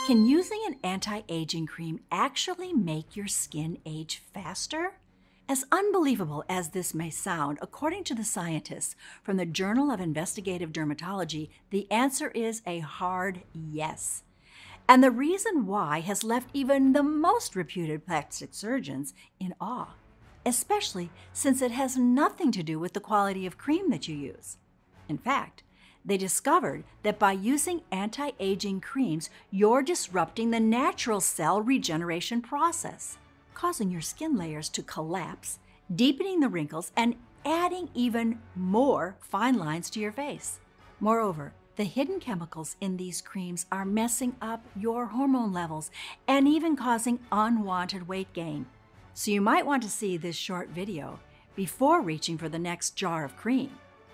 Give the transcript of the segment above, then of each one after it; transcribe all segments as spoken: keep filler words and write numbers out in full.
Can using an anti-aging cream actually make your skin age faster? As unbelievable as this may sound, according to the scientists from the Journal of Investigative Dermatology, the answer is a hard yes. And the reason why has left even the most reputed plastic surgeons in awe, especially since it has nothing to do with the quality of cream that you use. In fact, they discovered that by using anti-aging creams, you're disrupting the natural cell regeneration process, causing your skin layers to collapse, deepening the wrinkles, and adding even more fine lines to your face. Moreover, the hidden chemicals in these creams are messing up your hormone levels and even causing unwanted weight gain. So you might want to see this short video before reaching for the next jar of cream.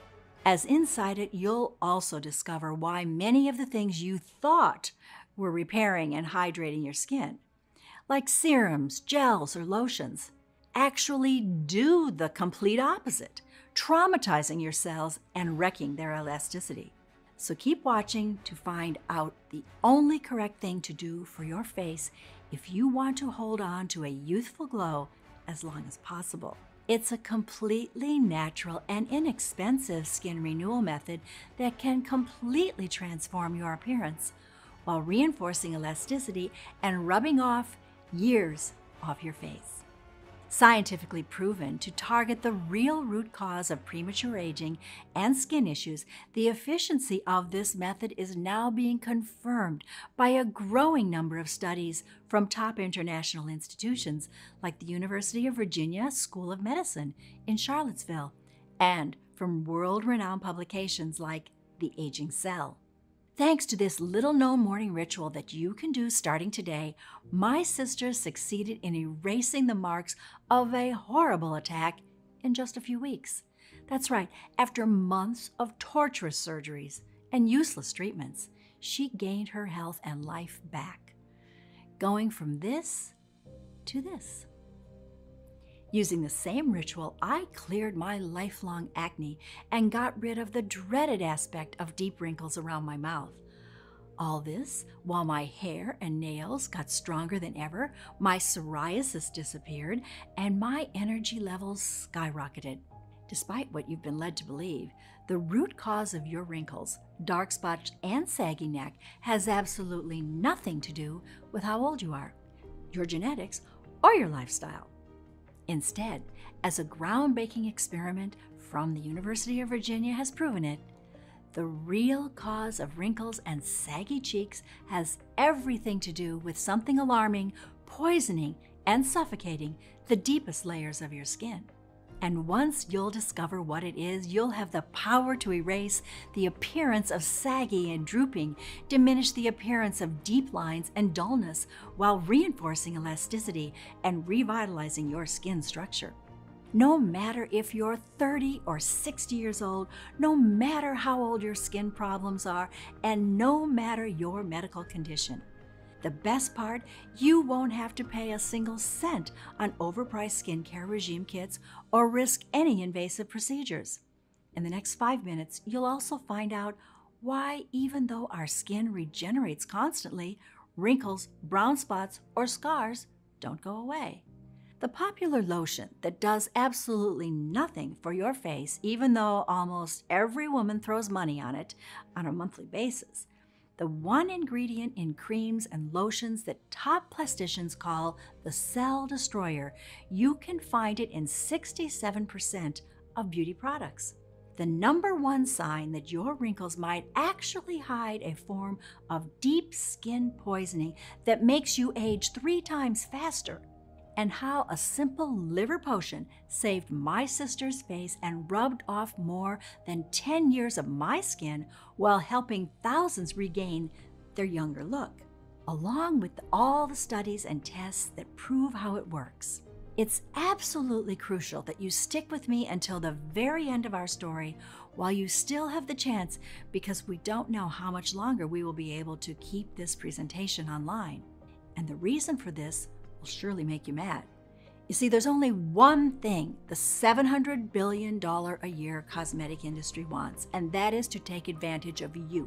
As inside it, you'll also discover why many of the things you thought were repairing and hydrating your skin, like serums, gels, or lotions, actually do the complete opposite, traumatizing your cells and wrecking their elasticity. So keep watching to find out the only correct thing to do for your face if you want to hold on to a youthful glow as long as possible. It's a completely natural and inexpensive skin renewal method that can completely transform your appearance while reinforcing elasticity and rubbing off years off your face. Scientifically proven to target the real root cause of premature aging and skin issues, the efficiency of this method is now being confirmed by a growing number of studies from top international institutions like the University of Virginia School of Medicine in Charlottesville, and from world-renowned publications like The Aging Cell. Thanks to this little-known morning ritual that you can do starting today, my sisters succeeded in erasing the marks of a horrible attack in just a few weeks. That's right, after months of torturous surgeries and useless treatments, she gained her health and life back, going from this to this. Using the same ritual, I cleared my lifelong acne and got rid of the dreaded aspect of deep wrinkles around my mouth. All this while my hair and nails got stronger than ever, my psoriasis disappeared, and my energy levels skyrocketed. Despite what you've been led to believe, the root cause of your wrinkles, dark spots, and saggy neck has absolutely nothing to do with how old you are, your genetics, or your lifestyle. Instead, as a groundbreaking experiment from the University of Virginia has proven it, the real cause of wrinkles and saggy cheeks has everything to do with something alarming, poisoning, and suffocating the deepest layers of your skin. And once you'll discover what it is, you'll have the power to erase the appearance of saggy and drooping, diminish the appearance of deep lines and dullness, while reinforcing elasticity and revitalizing your skin structure. No matter if you're thirty or sixty years old, no matter how old your skin problems are, and no matter your medical condition. The best part, you won't have to pay a single cent on overpriced skincare regime kits or risk any invasive procedures. In the next five minutes, you'll also find out why, even though our skin regenerates constantly, wrinkles, brown spots, or scars don't go away. The popular lotion that does absolutely nothing for your face, even though almost every woman throws money on it on a monthly basis, the one ingredient in creams and lotions that top plasticians call the cell destroyer, you can find it in sixty-seven percent of beauty products. The number one sign that your wrinkles might actually hide a form of deep skin poisoning that makes you age three times faster, and how a simple liver potion saved my sister's face and rubbed off more than ten years of my skin while helping thousands regain their younger look, along with all the studies and tests that prove how it works. It's absolutely crucial that you stick with me until the very end of our story while you still have the chance, because we don't know how much longer we will be able to keep this presentation online. And the reason for this will surely make you mad. You see, there's only one thing the seven hundred billion dollars a year cosmetic industry wants, and that is to take advantage of you.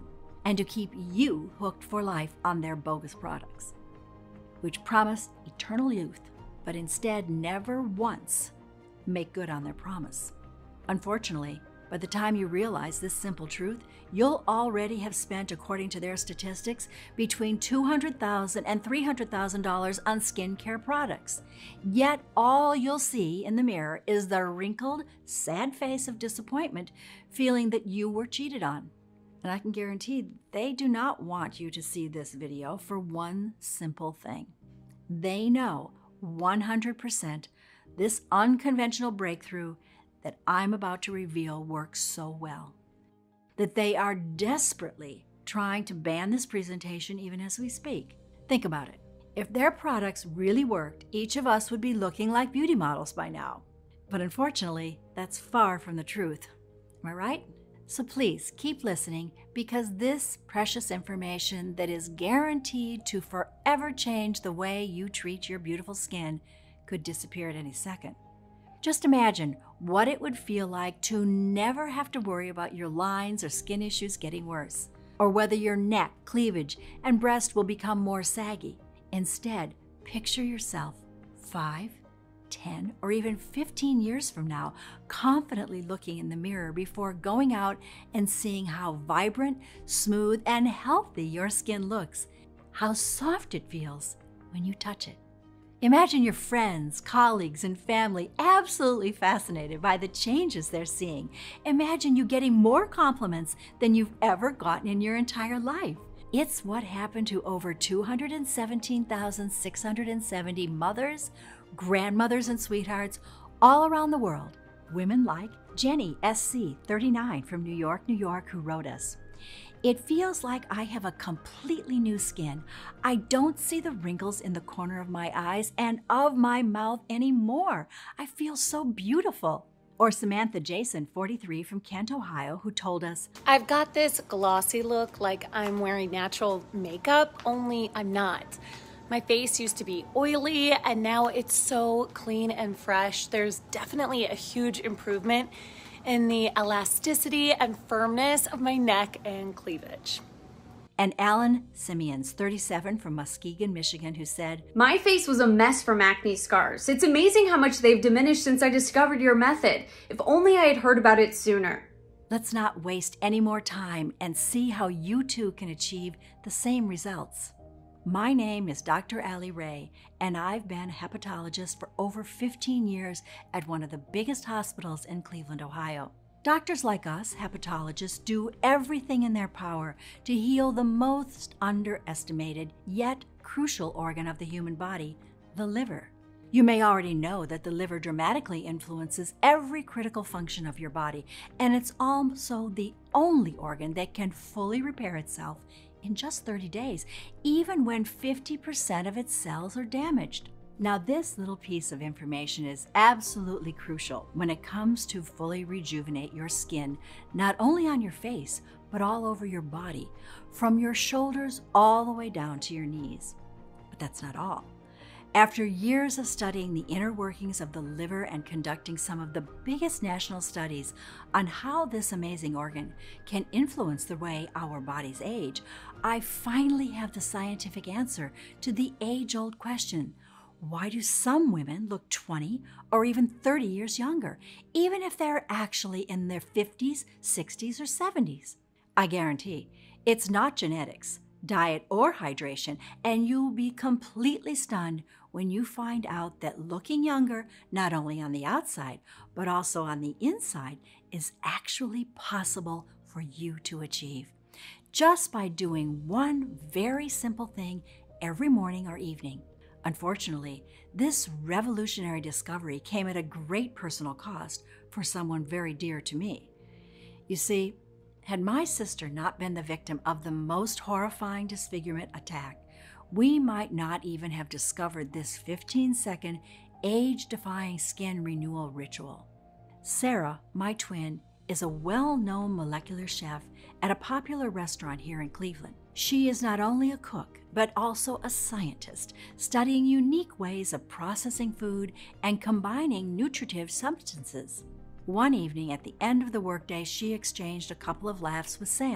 and to keep you hooked for life on their bogus products, which promise eternal youth, but instead never once make good on their promise. Unfortunately, by the time you realize this simple truth, you'll already have spent, according to their statistics, between two hundred thousand dollars and three hundred thousand dollars on skincare products. Yet all you'll see in the mirror is the wrinkled, sad face of disappointment, feeling that you were cheated on. And I can guarantee they do not want you to see this video for one simple thing. They know one hundred percent this unconventional breakthrough that I'm about to reveal works so well, that they are desperately trying to ban this presentation even as we speak. Think about it. If their products really worked, each of us would be looking like beauty models by now. But unfortunately, that's far from the truth. Am I right? So please keep listening, because this precious information that is guaranteed to forever change the way you treat your beautiful skin could disappear at any second. Just imagine what it would feel like to never have to worry about your lines or skin issues getting worse, or whether your neck, cleavage, and breast will become more saggy. Instead, picture yourself five, ten, or even fifteen years from now, confidently looking in the mirror before going out and seeing how vibrant, smooth, and healthy your skin looks, how soft it feels when you touch it. Imagine your friends, colleagues, and family absolutely fascinated by the changes they're seeing. Imagine you getting more compliments than you've ever gotten in your entire life. It's what happened to over two hundred seventeen thousand six hundred seventy mothers, grandmothers, and sweethearts all around the world. Women like Jenny S C thirty-nine from New York, New York, who wrote us, "It feels like I have a completely new skin. I don't see the wrinkles in the corner of my eyes and of my mouth anymore. I feel so beautiful." Or Samantha Jason, forty-three, from Kent, Ohio, who told us, "I've got this glossy look like I'm wearing natural makeup, only I'm not. My face used to be oily and now it's so clean and fresh. There's definitely a huge improvement in the elasticity and firmness of my neck and cleavage." And Alan Simeons, thirty-seven, from Muskegon, Michigan, who said, "My face was a mess from acne scars. It's amazing how much they've diminished since I discovered your method. If only I had heard about it sooner." Let's not waste any more time and see how you too can achieve the same results. My name is Doctor Allie Ray, and I've been a hepatologist for over fifteen years at one of the biggest hospitals in Cleveland, Ohio. Doctors like us, hepatologists, do everything in their power to heal the most underestimated yet crucial organ of the human body, the liver. You may already know that the liver dramatically influences every critical function of your body, and it's also the only organ that can fully repair itself in just thirty days, even when fifty percent of its cells are damaged. Now, this little piece of information is absolutely crucial when it comes to fully rejuvenate your skin, not only on your face, but all over your body, from your shoulders all the way down to your knees. But that's not all. After years of studying the inner workings of the liver and conducting some of the biggest national studies on how this amazing organ can influence the way our bodies age, I finally have the scientific answer to the age-old question: why do some women look twenty or even thirty years younger, even if they're actually in their fifties, sixties, or seventies? I guarantee it's not genetics, diet, or hydration, and you'll be completely stunned when you find out that looking younger, not only on the outside, but also on the inside, is actually possible for you to achieve, just by doing one very simple thing every morning or evening. Unfortunately, this revolutionary discovery came at a great personal cost for someone very dear to me. You see, had my sister not been the victim of the most horrifying disfigurement attack, we might not even have discovered this fifteen-second, age-defying skin renewal ritual. Sarah, my twin, is a well-known molecular chef at a popular restaurant here in Cleveland. She is not only a cook, but also a scientist, studying unique ways of processing food and combining nutritive substances. One evening at the end of the workday, she exchanged a couple of laughs with Sam,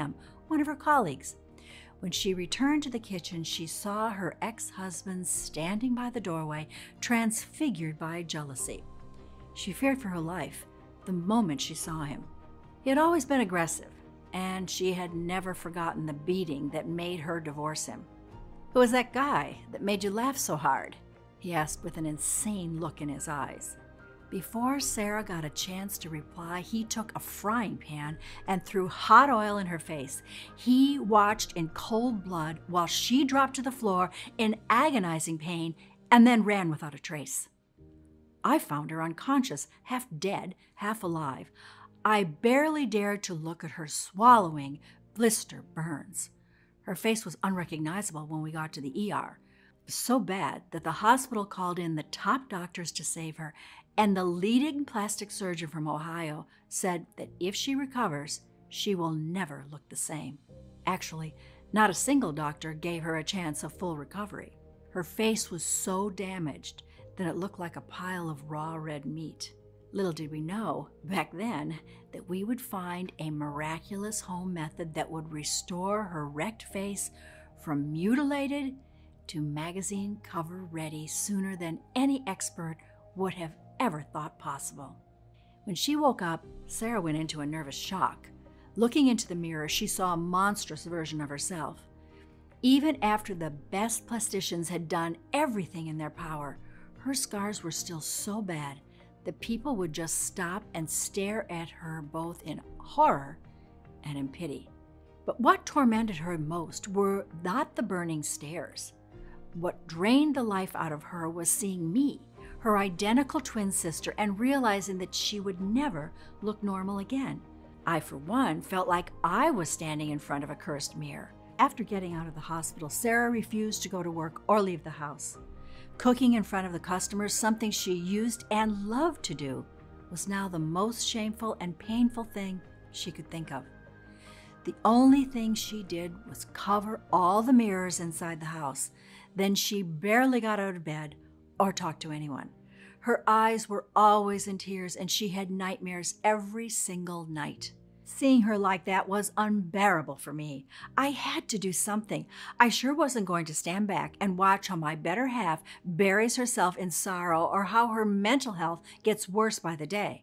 one of her colleagues. When she returned to the kitchen, she saw her ex-husband standing by the doorway, transfigured by jealousy. She feared for her life the moment she saw him. He had always been aggressive, and she had never forgotten the beating that made her divorce him. "Who was that guy that made you laugh so hard?" he asked with an insane look in his eyes. Before Sarah got a chance to reply, he took a frying pan and threw hot oil in her face. He watched in cold blood while she dropped to the floor in agonizing pain and then ran without a trace. I found her unconscious, half dead, half alive. I barely dared to look at her swallowing blister burns. Her face was unrecognizable when we got to the E R. So bad that the hospital called in the top doctors to save her, and the leading plastic surgeon from Ohio said that if she recovers, she will never look the same. Actually, not a single doctor gave her a chance of full recovery. Her face was so damaged that it looked like a pile of raw red meat. Little did we know back then that we would find a miraculous home method that would restore her wrecked face from mutilated to magazine cover ready sooner than any expert would have ever thought possible. When she woke up, Sarah went into a nervous shock. Looking into the mirror, she saw a monstrous version of herself. Even after the best plasticians had done everything in their power, her scars were still so bad that people would just stop and stare at her both in horror and in pity. But what tormented her most were not the burning stares. What drained the life out of her was seeing me, her identical twin sister, and realizing that she would never look normal again. I, for one, felt like I was standing in front of a cursed mirror. After getting out of the hospital, Sarah refused to go to work or leave the house. Cooking in front of the customers, something she used and loved to do, was now the most shameful and painful thing she could think of. The only thing she did was cover all the mirrors inside the house. Then she barely got out of bed or talked to anyone. Her eyes were always in tears, and she had nightmares every single night. Seeing her like that was unbearable for me. I had to do something. I sure wasn't going to stand back and watch how my better half buries herself in sorrow or how her mental health gets worse by the day.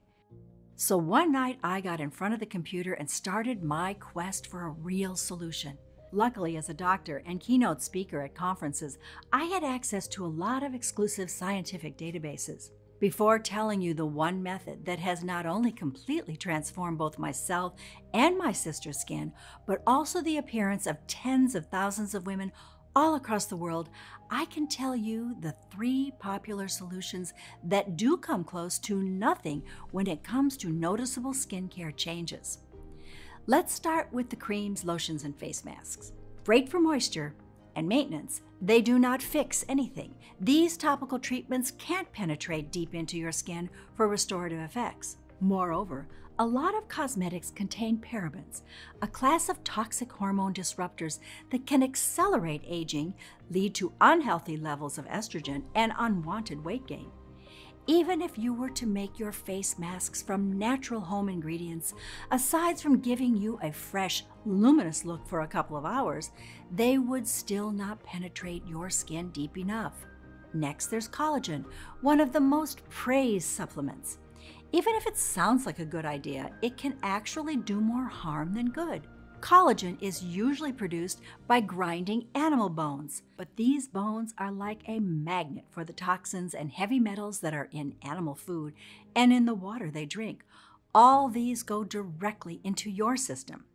So one night I got in front of the computer and started my quest for a real solution. Luckily, as a doctor and keynote speaker at conferences, I had access to a lot of exclusive scientific databases. Before telling you the one method that has not only completely transformed both myself and my sister's skin, but also the appearance of tens of thousands of women all across the world, I can tell you the three popular solutions that do come close to nothing when it comes to noticeable skincare changes. Let's start with the creams, lotions, and face masks. Great for moisture and maintenance, they do not fix anything. These topical treatments can't penetrate deep into your skin for restorative effects. Moreover, a lot of cosmetics contain parabens, a class of toxic hormone disruptors that can accelerate aging, lead to unhealthy levels of estrogen, and unwanted weight gain. Even if you were to make your face masks from natural home ingredients, aside from giving you a fresh, luminous look for a couple of hours, they would still not penetrate your skin deep enough. Next, there's collagen, one of the most praised supplements. Even if it sounds like a good idea, it can actually do more harm than good. Collagen is usually produced by grinding animal bones, but these bones are like a magnet for the toxins and heavy metals that are in animal food and in the water they drink. All these go directly into your system.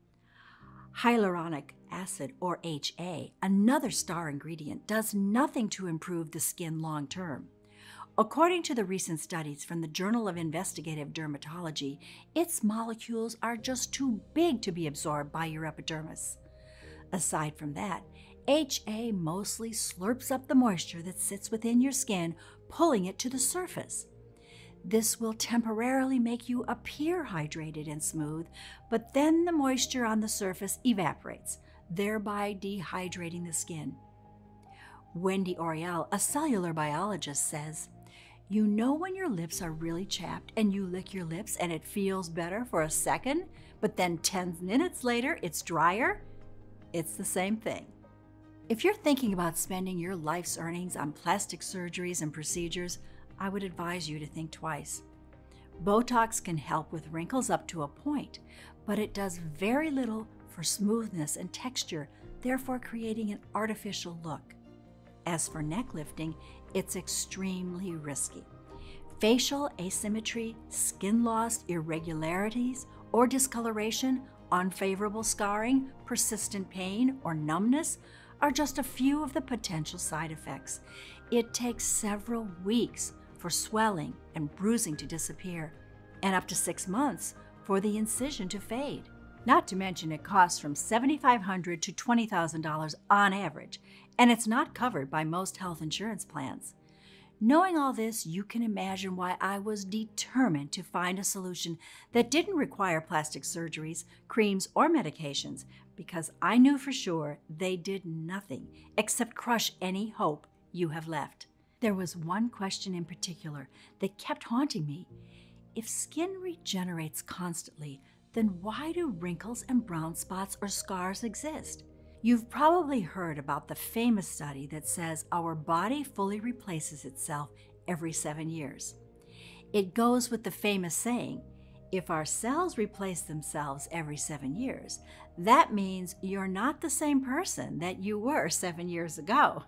Hyaluronic acid, or H A, another star ingredient, does nothing to improve the skin long term. According to the recent studies from the Journal of Investigative Dermatology, its molecules are just too big to be absorbed by your epidermis. Aside from that, H A mostly slurps up the moisture that sits within your skin, pulling it to the surface. This will temporarily make you appear hydrated and smooth, but then the moisture on the surface evaporates, thereby dehydrating the skin. Wendy Oriel, a cellular biologist, says, "You know when your lips are really chapped and you lick your lips and it feels better for a second, but then ten minutes later it's drier? it's the same thing. If you're thinking about spending your life's earnings on plastic surgeries and procedures, I would advise you to think twice. Botox can help with wrinkles up to a point, but it does very little for smoothness and texture, therefore creating an artificial look. As for neck lifting, it's extremely risky. Facial asymmetry, skin loss, irregularities, or discoloration, unfavorable scarring, persistent pain, or numbness are just a few of the potential side effects. It takes several weeks for swelling and bruising to disappear, and up to six months for the incision to fade. Not to mention it costs from seven thousand five hundred dollars to twenty thousand dollars on average, and it's not covered by most health insurance plans. Knowing all this, you can imagine why I was determined to find a solution that didn't require plastic surgeries, creams, or medications, because I knew for sure they did nothing except crush any hope you have left. There was one question in particular that kept haunting me. If skin regenerates constantly, then why do wrinkles and brown spots or scars exist? You've probably heard about the famous study that says our body fully replaces itself every seven years. It goes with the famous saying, if our cells replace themselves every seven years, that means you're not the same person that you were seven years ago.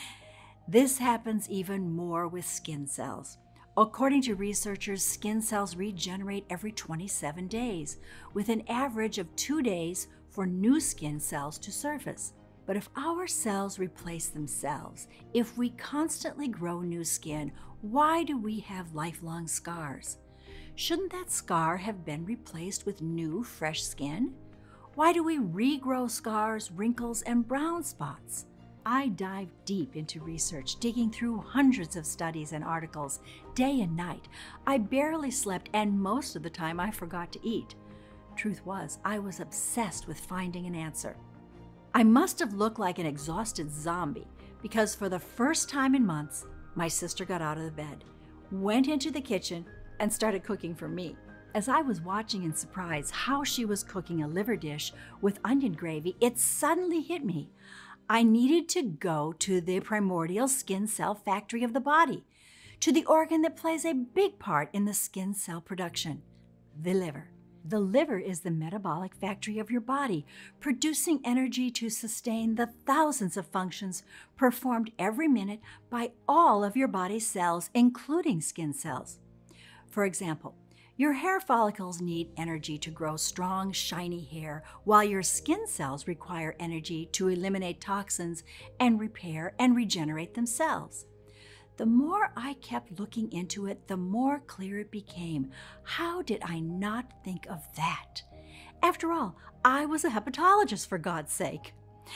This happens even more with skin cells. According to researchers, skin cells regenerate every twenty-seven days, with an average of two days for new skin cells to surface. But if our cells replace themselves, if we constantly grow new skin, why do we have lifelong scars? Shouldn't that scar have been replaced with new, fresh skin? Why do we regrow scars, wrinkles, and brown spots? I dived deep into research, digging through hundreds of studies and articles, day and night. I barely slept, and most of the time I forgot to eat. Truth was, I was obsessed with finding an answer. I must have looked like an exhausted zombie, because for the first time in months, my sister got out of the bed, went into the kitchen, and started cooking for me. As I was watching in surprise how she was cooking a liver dish with onion gravy, it suddenly hit me. I needed to go to the primordial skin cell factory of the body, to the organ that plays a big part in the skin cell production, the liver. The liver is the metabolic factory of your body, producing energy to sustain the thousands of functions performed every minute by all of your body's cells, including skin cells. For example, your hair follicles need energy to grow strong, shiny hair, while your skin cells require energy to eliminate toxins and repair and regenerate themselves. The more I kept looking into it, the more clear it became. How did I not think of that? After all, I was a hepatologist, for God's sake.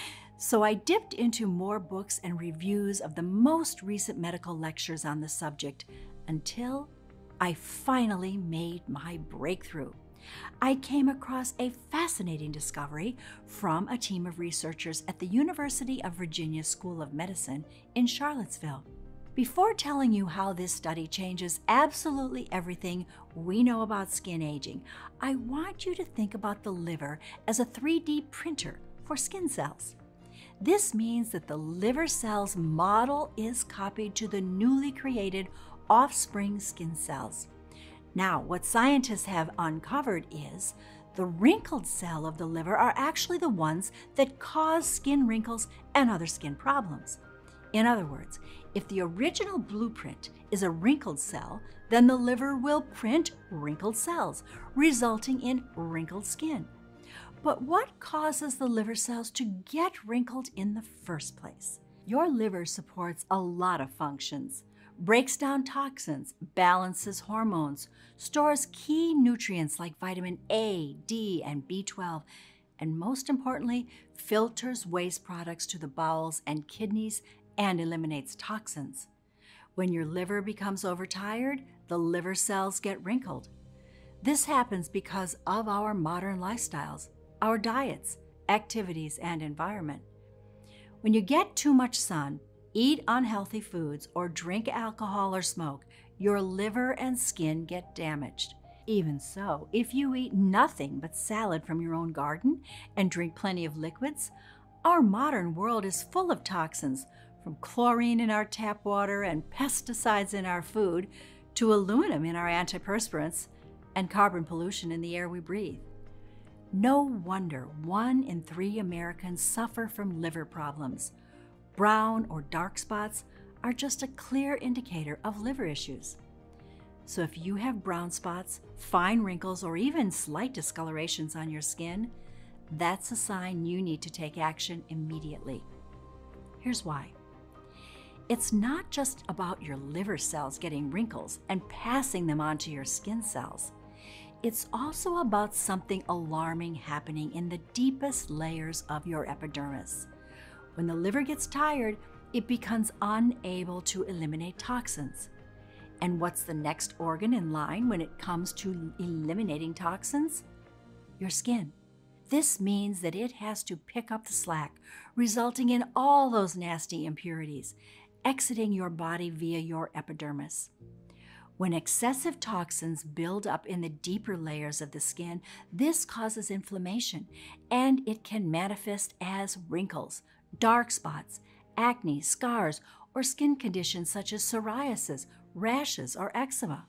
So I dipped into more books and reviews of the most recent medical lectures on the subject until I finally made my breakthrough. I came across a fascinating discovery from a team of researchers at the University of Virginia School of Medicine in Charlottesville. Before telling you how this study changes absolutely everything we know about skin aging, I want you to think about the liver as a three D printer for skin cells. This means that the liver cell's model is copied to the newly created offspring skin cells. Now, what scientists have uncovered is the wrinkled cell of the liver are actually the ones that cause skin wrinkles and other skin problems. In other words, if the original blueprint is a wrinkled cell, then the liver will print wrinkled cells, resulting in wrinkled skin. But what causes the liver cells to get wrinkled in the first place? Your liver supports a lot of functions, breaks down toxins, balances hormones, stores key nutrients like vitamin A, D, and B twelve, and most importantly, filters waste products to the bowels and kidneys and eliminates toxins. When your liver becomes overtired, the liver cells get wrinkled. This happens because of our modern lifestyles, our diets, activities, and environment. When you get too much sun, eat unhealthy foods, or drink alcohol or smoke, your liver and skin get damaged. Even so, if you eat nothing but salad from your own garden and drink plenty of liquids, Our modern world is full of toxins, from chlorine in our tap water and pesticides in our food to aluminum in our antiperspirants and carbon pollution in the air we breathe. No wonder one in three Americans suffer from liver problems. Brown or dark spots are just a clear indicator of liver issues. So if you have brown spots, fine wrinkles, or even slight discolorations on your skin, that's a sign you need to take action immediately. Here's why. It's not just about your liver cells getting wrinkles and passing them on to your skin cells. It's also about something alarming happening in the deepest layers of your epidermis. When the liver gets tired, it becomes unable to eliminate toxins. And what's the next organ in line when it comes to eliminating toxins? Your skin. This means that it has to pick up the slack, resulting in all those nasty impurities exiting your body via your epidermis. When excessive toxins build up in the deeper layers of the skin, this causes inflammation, and it can manifest as wrinkles, dark spots, acne, scars, or skin conditions such as psoriasis, rashes, or eczema.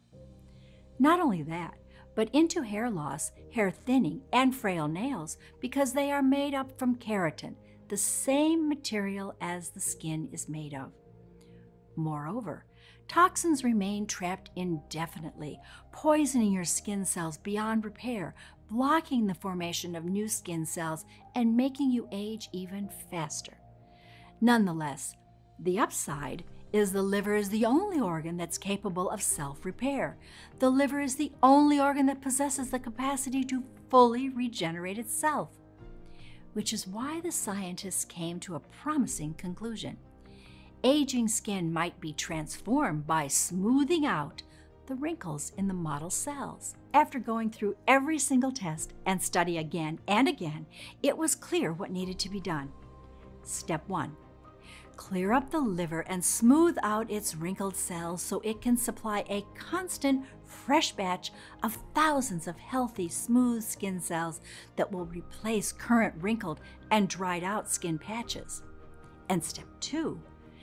Not only that, but into hair loss, hair thinning, and frail nails because they are made up from keratin, the same material as the skin is made of. Moreover, toxins remain trapped indefinitely, poisoning your skin cells beyond repair, blocking the formation of new skin cells, and making you age even faster. Nonetheless, the upside is the liver is the only organ that's capable of self-repair. The liver is the only organ that possesses the capacity to fully regenerate itself, which is why the scientists came to a promising conclusion. Aging skin might be transformed by smoothing out the wrinkles in the model cells. After going through every single test and study again and again, it was clear what needed to be done. Step one. Clear up the liver and smooth out its wrinkled cells so it can supply a constant, fresh batch of thousands of healthy, smooth skin cells that will replace current wrinkled and dried out skin patches. And step two,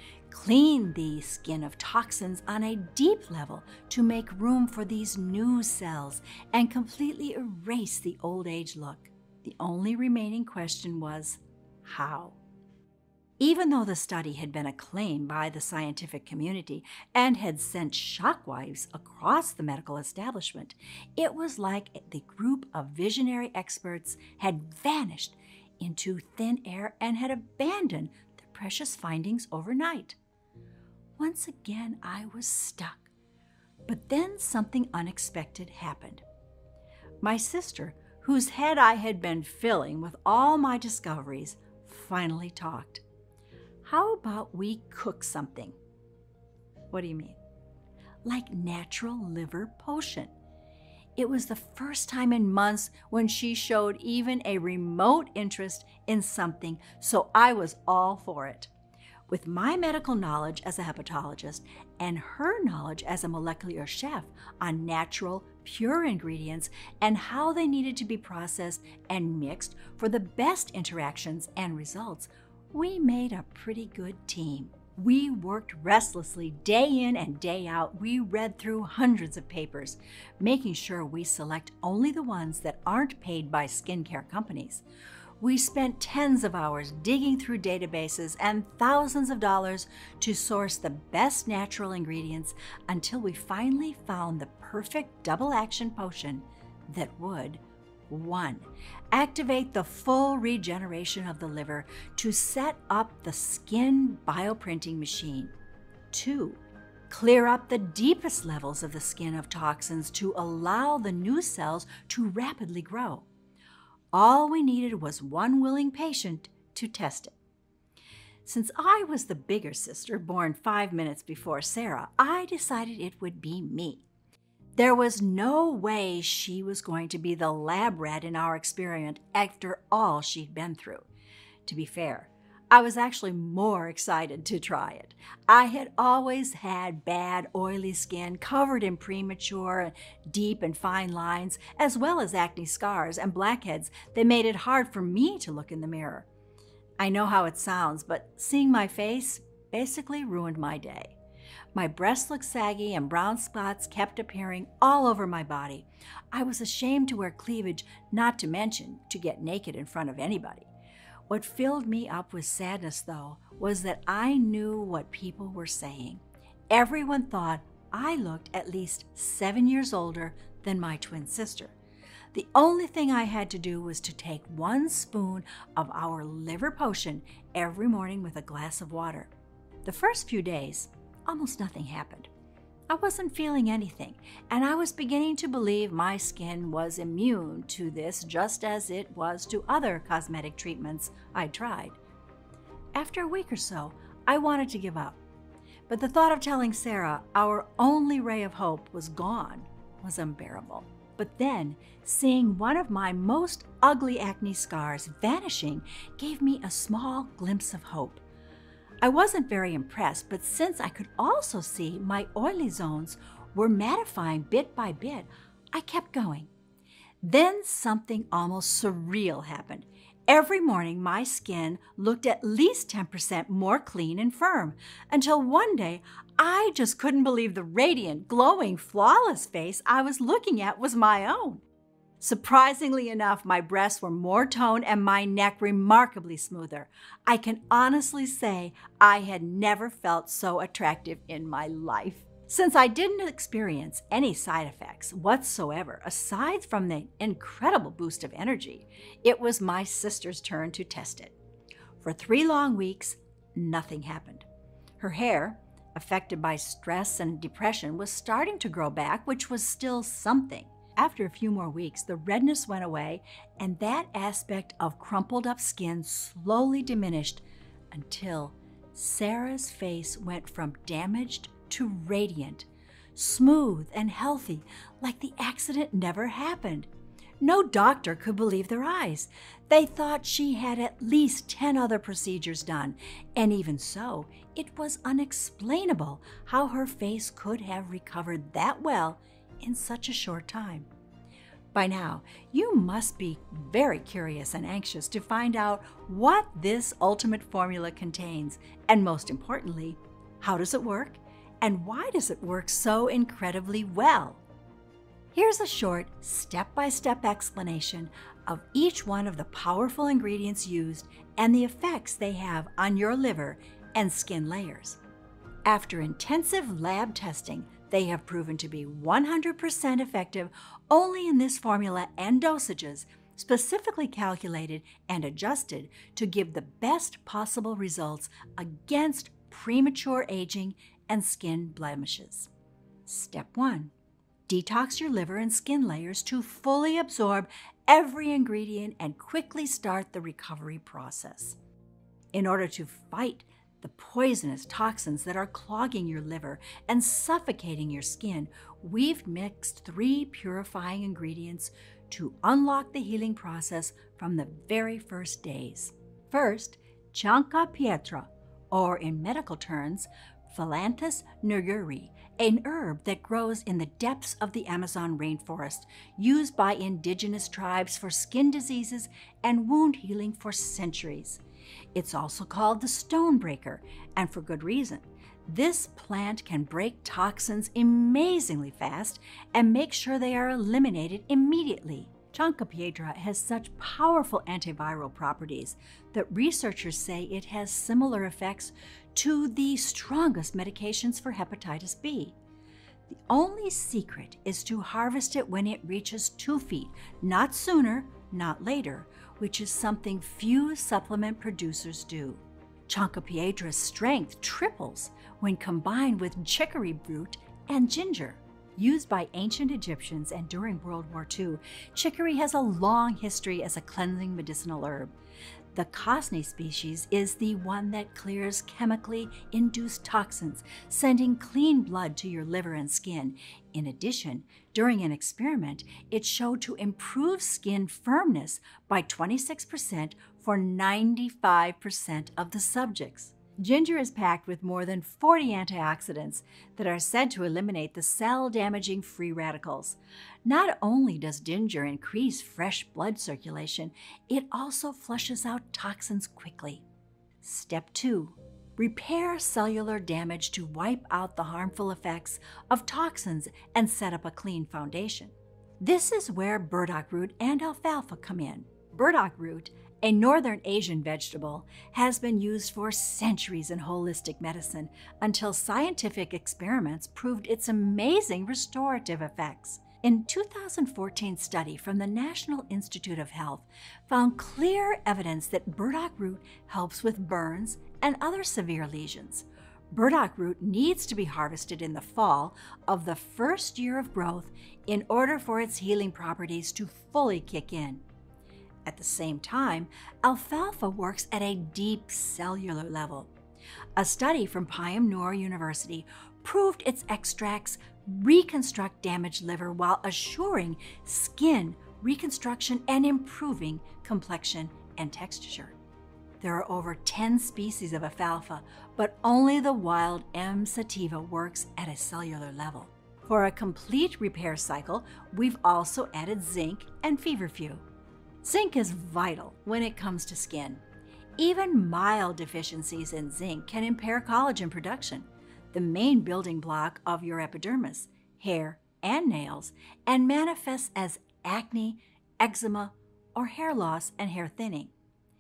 clean the skin of toxins on a deep level to make room for these new cells and completely erase the old age look. The only remaining question was, how? Even though the study had been acclaimed by the scientific community and had sent shockwaves across the medical establishment, it was like the group of visionary experts had vanished into thin air and had abandoned the precious findings overnight. Once again, I was stuck. But then something unexpected happened. My sister, whose head I had been filling with all my discoveries, finally talked. How about we cook something? What do you mean? Like natural liver potion. It was the first time in months when she showed even a remote interest in something, so I was all for it. With my medical knowledge as a hepatologist and her knowledge as a molecular chef on natural, pure ingredients and how they needed to be processed and mixed for the best interactions and results, we made a pretty good team. We worked restlessly day in and day out. We read through hundreds of papers, making sure we select only the ones that aren't paid by skincare companies. We spent tens of hours digging through databases and thousands of dollars to source the best natural ingredients until we finally found the perfect double action potion that would: one, activate the full regeneration of the liver to set up the skin bioprinting machine. Two, clear up the deepest levels of the skin of toxins to allow the new cells to rapidly grow. All we needed was one willing patient to test it. Since I was the bigger sister, born five minutes before Sarah, I decided it would be me. There was no way she was going to be the lab rat in our experiment after all she'd been through. To be fair, I was actually more excited to try it. I had always had bad, oily skin covered in premature, deep and fine lines, as well as acne scars and blackheads that made it hard for me to look in the mirror. I know how it sounds, but seeing my face basically ruined my day. My breasts looked saggy and brown spots kept appearing all over my body. I was ashamed to wear cleavage, not to mention to get naked in front of anybody. What filled me up with sadness, though, was that I knew what people were saying. Everyone thought I looked at least seven years older than my twin sister. The only thing I had to do was to take one spoon of our liver potion every morning with a glass of water. The first few days, almost nothing happened. I wasn't feeling anything, and I was beginning to believe my skin was immune to this just as it was to other cosmetic treatments I'd tried. After a week or so, I wanted to give up. But the thought of telling Sarah our only ray of hope was gone was unbearable. But then, seeing one of my most ugly acne scars vanishing gave me a small glimpse of hope. I wasn't very impressed, but since I could also see my oily zones were mattifying bit by bit, I kept going. Then something almost surreal happened. Every morning, my skin looked at least ten percent more clean and firm, until one day, I just couldn't believe the radiant, glowing, flawless face I was looking at was my own. Surprisingly enough, my breasts were more toned and my neck remarkably smoother. I can honestly say I had never felt so attractive in my life. Since I didn't experience any side effects whatsoever, aside from the incredible boost of energy, it was my sister's turn to test it. For three long weeks, nothing happened. Her hair, affected by stress and depression, was starting to grow back, which was still something. After a few more weeks, the redness went away, and that aspect of crumpled up skin slowly diminished until Sarah's face went from damaged to radiant, smooth and healthy, like the accident never happened. No doctor could believe their eyes. They thought she had at least ten other procedures done, and even so, it was unexplainable how her face could have recovered that well in such a short time. By now, you must be very curious and anxious to find out what this ultimate formula contains, and most importantly, how does it work, and why does it work so incredibly well? Here's a short, step-by-step explanation of each one of the powerful ingredients used and the effects they have on your liver and skin layers. After intensive lab testing, they have proven to be one hundred percent effective only in this formula and dosages, specifically calculated and adjusted to give the best possible results against premature aging and skin blemishes. Step one. Detox your liver and skin layers to fully absorb every ingredient and quickly start the recovery process. In order to fight the poisonous toxins that are clogging your liver and suffocating your skin, we've mixed three purifying ingredients to unlock the healing process from the very first days. First, Cianca Pietra, or in medical terms, Phyllanthus nuguri, an herb that grows in the depths of the Amazon rainforest, used by indigenous tribes for skin diseases and wound healing for centuries. It's also called the stone breaker, and for good reason. This plant can break toxins amazingly fast and make sure they are eliminated immediately. Cianca Pietra has such powerful antiviral properties that researchers say it has similar effects to the strongest medications for hepatitis B. The only secret is to harvest it when it reaches two feet, not sooner, not later, which is something few supplement producers do. Cianca Pietra's strength triples when combined with chicory root and ginger. Used by ancient Egyptians and during World War Two, chicory has a long history as a cleansing medicinal herb. The Cosne species is the one that clears chemically induced toxins, sending clean blood to your liver and skin. In addition, during an experiment, it showed to improve skin firmness by twenty-six percent for ninety-five percent of the subjects. Ginger is packed with more than forty antioxidants that are said to eliminate the cell-damaging free radicals. Not only does ginger increase fresh blood circulation, it also flushes out toxins quickly. Step two. Repair cellular damage to wipe out the harmful effects of toxins and set up a clean foundation. This is where burdock root and alfalfa come in. Burdock root, a northern Asian vegetable, has been used for centuries in holistic medicine until scientific experiments proved its amazing restorative effects. In two thousand fourteen study from the National Institute of Health found clear evidence that burdock root helps with burns and other severe lesions. Burdock root needs to be harvested in the fall of the first year of growth in order for its healing properties to fully kick in. At the same time, alfalfa works at a deep cellular level. A study from Payam Noor University proved its extracts reconstruct damaged liver while assuring skin reconstruction and improving complexion and texture. There are over ten species of alfalfa, but only the wild M. sativa works at a cellular level. For a complete repair cycle, we've also added zinc and feverfew. Zinc is vital when it comes to skin. Even mild deficiencies in zinc can impair collagen production, the main building block of your epidermis, hair, and nails, and manifests as acne, eczema, or hair loss and hair thinning.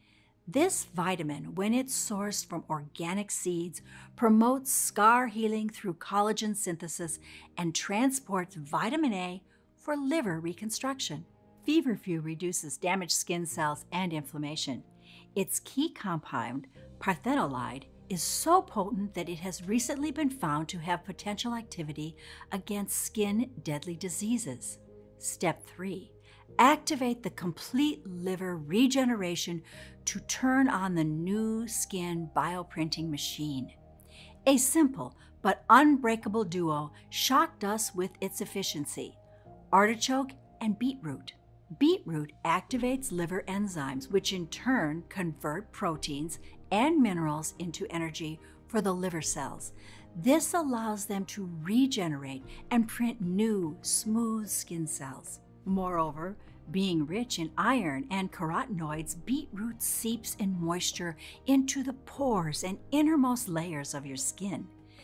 This vitamin, when it's sourced from organic seeds, promotes scar healing through collagen synthesis and transports vitamin A for liver reconstruction. Feverfew reduces damaged skin cells and inflammation. Its key compound, parthenolide, is so potent that it has recently been found to have potential activity against skin deadly diseases. Step three. Activate the complete liver regeneration to turn on the new skin bioprinting machine. A simple but unbreakable duo shocked us with its efficiency: artichoke and beetroot. Beetroot activates liver enzymes, which in turn convert proteins and minerals into energy for the liver cells. This allows them to regenerate and print new, smooth skin cells. Moreover, being rich in iron and carotenoids, beetroot seeps in moisture into the pores and innermost layers of your skin.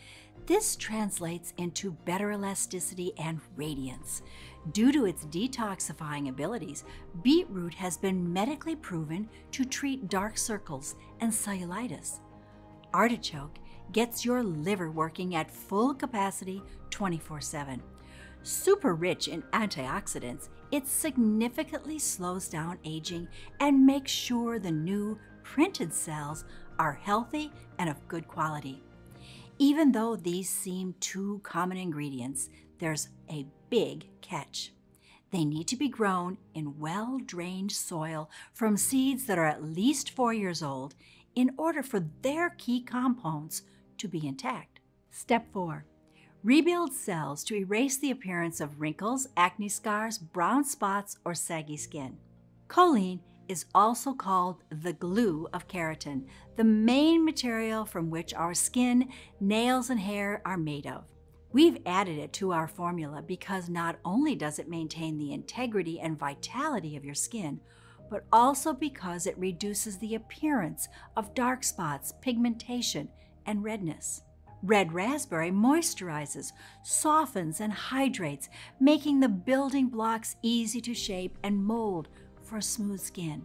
This translates into better elasticity and radiance. Due to its detoxifying abilities, beetroot has been medically proven to treat dark circles and cellulitis. Artichoke gets your liver working at full capacity twenty-four seven. Super rich in antioxidants, it significantly slows down aging and makes sure the new printed cells are healthy and of good quality. Even though these seem two common ingredients, there's a big catch. They need to be grown in well-drained soil from seeds that are at least four years old in order for their key components to be intact. Step four. Rebuild cells to erase the appearance of wrinkles, acne scars, brown spots, or saggy skin. Choline is also called the glue of keratin, the main material from which our skin, nails, and hair are made of. We've added it to our formula because not only does it maintain the integrity and vitality of your skin, but also because it reduces the appearance of dark spots, pigmentation, and redness. Red raspberry moisturizes, softens, and hydrates, making the building blocks easy to shape and mold for smooth skin.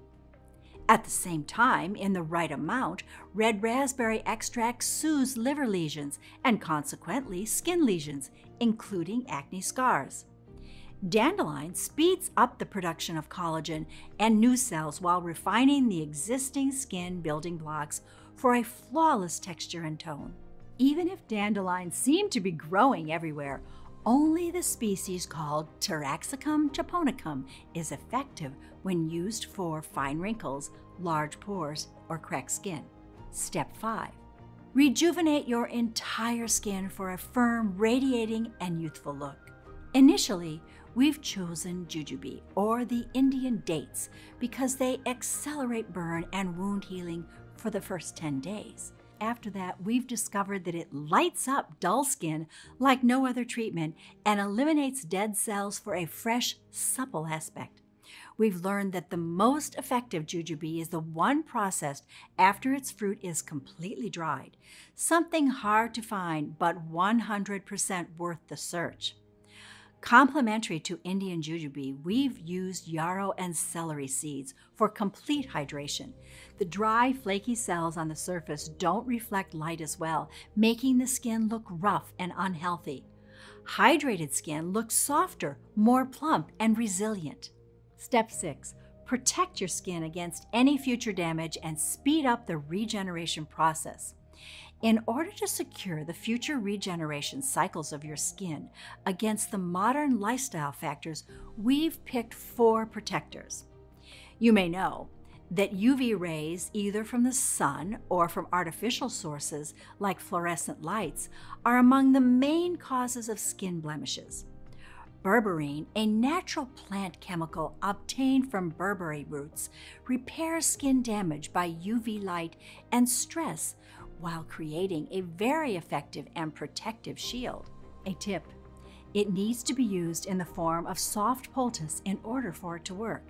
At the same time, in the right amount, red raspberry extract soothes liver lesions and consequently skin lesions, including acne scars. Dandelion speeds up the production of collagen and new cells while refining the existing skin building blocks for a flawless texture and tone. Even if dandelions seem to be growing everywhere, only the species called Taraxacum japonicum is effective when used for fine wrinkles, large pores, or cracked skin. Step five. Rejuvenate your entire skin for a firm, radiating, and youthful look. Initially, we've chosen jujube, or the Indian dates, because they accelerate burn and wound healing for the first ten days. After that, we've discovered that it lights up dull skin like no other treatment and eliminates dead cells for a fresh, supple aspect. we've learned that the most effective jujube is the one processed after its fruit is completely dried, something hard to find but one hundred percent worth the search. Complementary to Indian jujube, we've used yarrow and celery seeds for complete hydration. The dry, flaky cells on the surface don't reflect light as well, making the skin look rough and unhealthy. Hydrated skin looks softer, more plump, and resilient. Step six, protect your skin against any future damage and speed up the regeneration process. In order to secure the future regeneration cycles of your skin against the modern lifestyle factors, we've picked four protectors. You may know that U V rays, either from the sun or from artificial sources like fluorescent lights, are among the main causes of skin blemishes. Berberine, a natural plant chemical obtained from berberry roots, repairs skin damage by U V light and stress while creating a very effective and protective shield. A tip: it needs to be used in the form of soft poultice in order for it to work.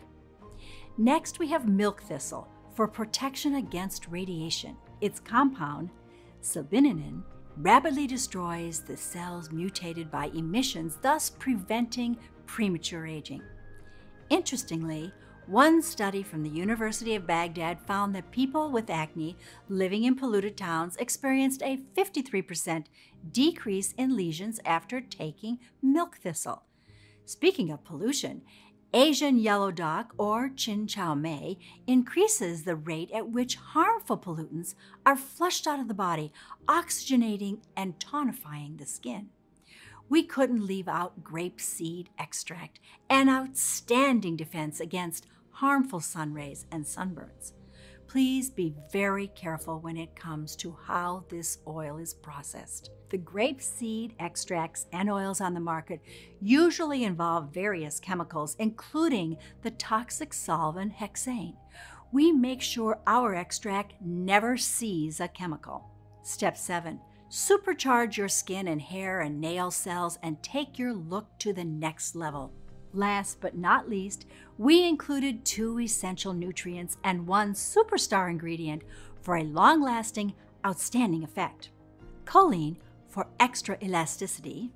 Next, we have milk thistle for protection against radiation. Its compound, silbininin, rapidly destroys the cells mutated by emissions, thus preventing premature aging. Interestingly, one study from the University of Baghdad found that people with acne living in polluted towns experienced a fifty-three percent decrease in lesions after taking milk thistle. Speaking of pollution, Asian yellow dock, or Chin Chow Mei, increases the rate at which harmful pollutants are flushed out of the body, oxygenating and tonifying the skin. We couldn't leave out grape seed extract, an outstanding defense against harmful sun rays and sunburns. Please be very careful when it comes to how this oil is processed. The grape seed extracts and oils on the market usually involve various chemicals, including the toxic solvent hexane. We make sure our extract never sees a chemical. Step seven. Supercharge your skin and hair and nail cells and take your look to the next level. Last but not least, we included two essential nutrients and one superstar ingredient for a long-lasting, outstanding effect. Choline for extra elasticity,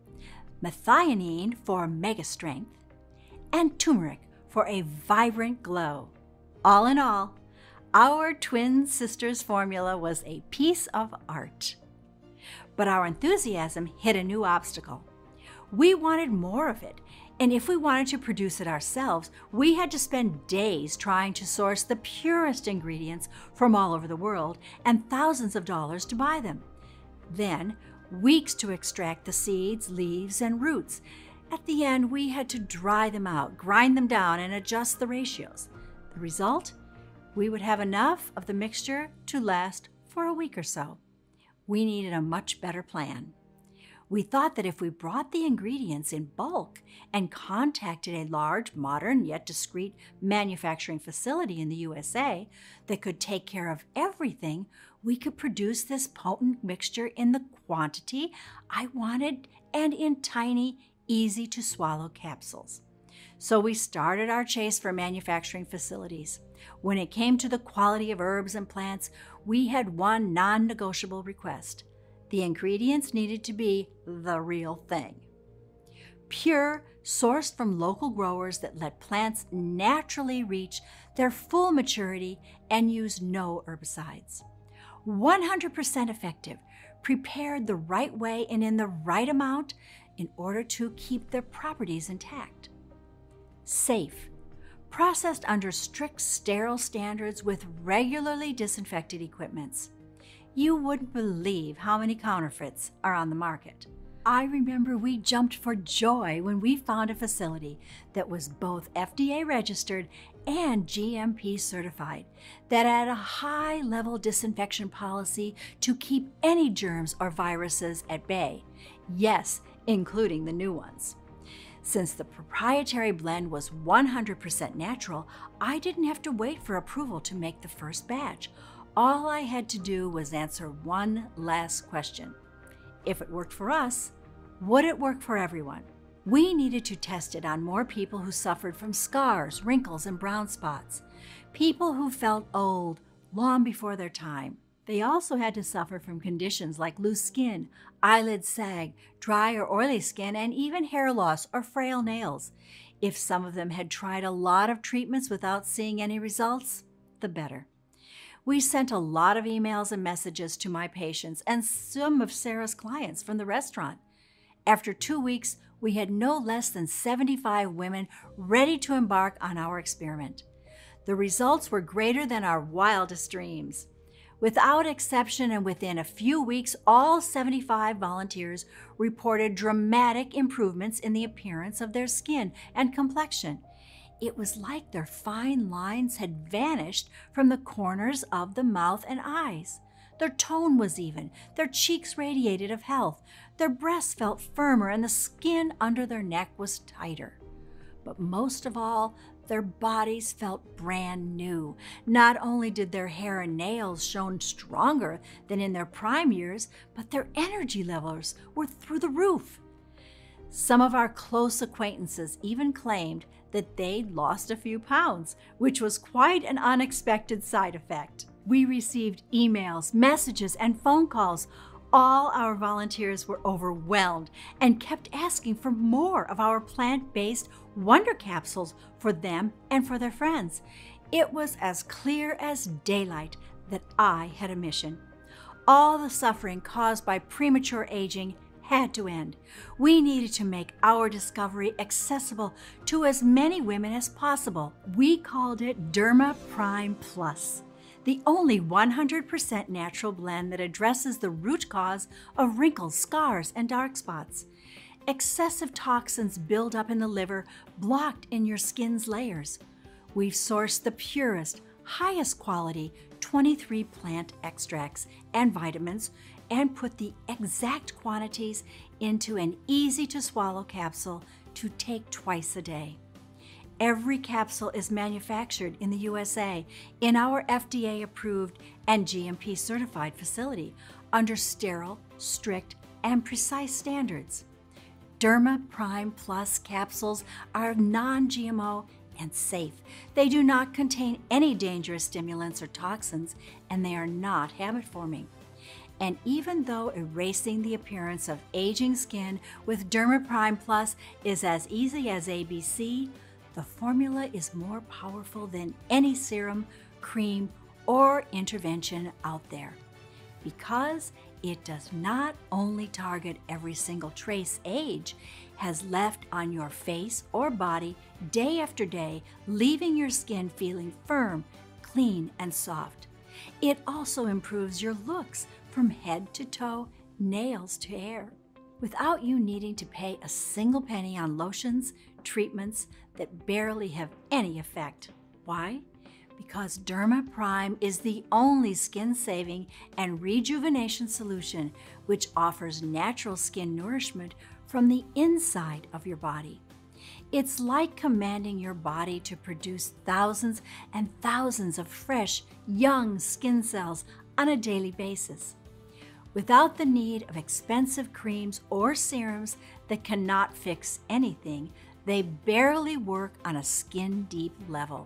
methionine for mega strength, and turmeric for a vibrant glow. All in all, our twin sisters formula was a piece of art. But our enthusiasm hit a new obstacle. We wanted more of it, and if we wanted to produce it ourselves, we had to spend days trying to source the purest ingredients from all over the world and thousands of dollars to buy them. Then, weeks to extract the seeds, leaves, and roots. At the end, we had to dry them out, grind them down, and adjust the ratios. The result? We would have enough of the mixture to last for a week or so. We needed a much better plan. We thought that if we brought the ingredients in bulk and contacted a large, modern, yet discreet manufacturing facility in the U S A that could take care of everything, we could produce this potent mixture in the quantity I wanted and in tiny, easy-to-swallow capsules. So we started our chase for manufacturing facilities. When it came to the quality of herbs and plants, we had one non-negotiable request. The ingredients needed to be the real thing. Pure, sourced from local growers that let plants naturally reach their full maturity and use no herbicides. one hundred percent effective, prepared the right way and in the right amount in order to keep their properties intact. Safe, processed under strict sterile standards with regularly disinfected equipments. You wouldn't believe how many counterfeits are on the market. I remember we jumped for joy when we found a facility that was both F D A registered and G M P certified, that had a high-level disinfection policy to keep any germs or viruses at bay, yes, including the new ones. Since the proprietary blend was one hundred percent natural, I didn't have to wait for approval to make the first batch. All I had to do was answer one last question. If it worked for us, would it work for everyone? We needed to test it on more people who suffered from scars, wrinkles, and brown spots. People who felt old long before their time. They also had to suffer from conditions like loose skin, eyelid sag, dry or oily skin, and even hair loss or frail nails. If some of them had tried a lot of treatments without seeing any results, the better. We sent a lot of emails and messages to my patients and some of Sarah's clients from the restaurant. After two weeks, we had no less than seventy-five women ready to embark on our experiment. The results were greater than our wildest dreams. Without exception and within a few weeks, all seventy-five volunteers reported dramatic improvements in the appearance of their skin and complexion. It was like their fine lines had vanished from the corners of the mouth and eyes. Their tone was even, their cheeks radiated of health, their breasts felt firmer, and the skin under their neck was tighter. But most of all, their bodies felt brand new. Not only did their hair and nails shone stronger than in their prime years, but their energy levels were through the roof. Some of our close acquaintances even claimed that they'd lost a few pounds, which was quite an unexpected side effect. We received emails, messages, and phone calls. All our volunteers were overwhelmed and kept asking for more of our plant-based Wonder Capsules for them and for their friends. It was as clear as daylight that I had a mission. All the suffering caused by premature aging had to end. We needed to make our discovery accessible to as many women as possible. We called it Derma Prime Plus, the only one hundred percent natural blend that addresses the root cause of wrinkles, scars, and dark spots. Excessive toxins build up in the liver, blocked in your skin's layers. We've sourced the purest, highest quality twenty-three plant extracts and vitamins and put the exact quantities into an easy-to-swallow capsule to take twice a day. Every capsule is manufactured in the U S A in our F D A-approved and G M P-certified facility under sterile, strict, and precise standards. Derma Prime Plus capsules are non G M O and safe. They do not contain any dangerous stimulants or toxins, and they are not habit-forming. And even though erasing the appearance of aging skin with Derma Prime Plus is as easy as A B C, the formula is more powerful than any serum, cream, or intervention out there, because it does not only target every single trace age has left on your face or body day after day, leaving your skin feeling firm, clean, and soft. It also improves your looks from head to toe, nails to hair, without you needing to pay a single penny on lotions, treatments that barely have any effect. Why? Because Derma Prime is the only skin-saving and rejuvenation solution which offers natural skin nourishment from the inside of your body. It's like commanding your body to produce thousands and thousands of fresh, young skin cells on a daily basis, without the need of expensive creams or serums that cannot fix anything. They barely work on a skin-deep level.